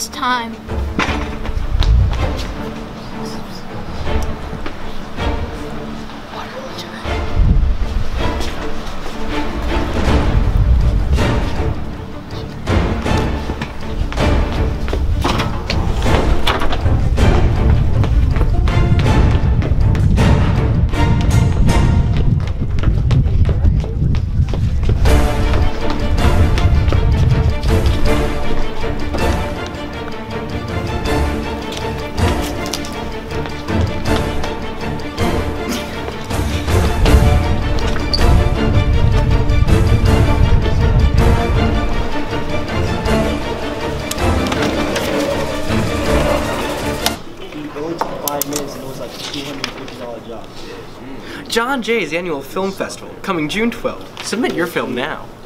It's time. $250 job. John Jay's annual film festival, coming June 12th. Submit your film now.